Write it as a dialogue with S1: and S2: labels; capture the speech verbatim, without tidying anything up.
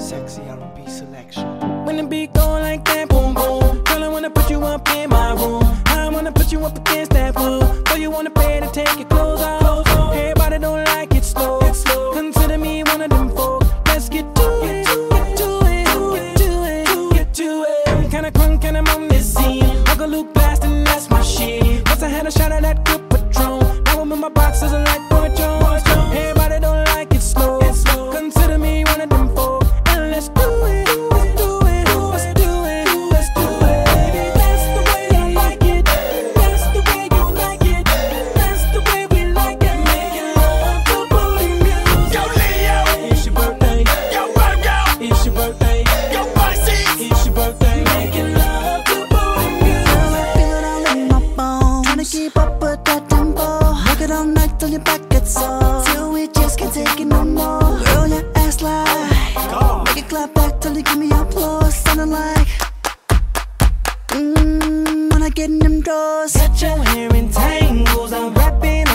S1: Sexy R and B selection. When the beat go like that, boom boom. Girl, I wanna put you up in my room. I wanna put you up against that wall. So you wanna pay to take your clothes off. Everybody don't like it slow. Consider me one of them folk. Let's get to it, get to it, get to it, get to it. I'm kinda crunk and I'm on this scene. Uncle Luke blasting, that's my shit. Once I had a shot of that good Patron. Now I'm in my boxes and like Boy Jones. Everybody don't like it slow. Consider me one of them folk. And let's do it, let's do it, let's do it, let's do it. Baby, that's the way I like it. That's the way you like it. That's the way we like it. Making love to booty music.
S2: Yo, Leo,
S1: It's your birthday.
S2: yo, Virgo,
S1: It's your birthday.
S2: yo, Pisces.
S1: It's your birthday. Making love to booty music.
S3: Girl, I feel it all in my bones. Tryna keep up with that tempo. Work it all night till your back gets sore. Till we just can't take it no more. Girl, your ass like make it clap back till you give me applause. Sounding like Mmm, when I get in them drawers.
S1: Got your hair in tangles. I'm rapping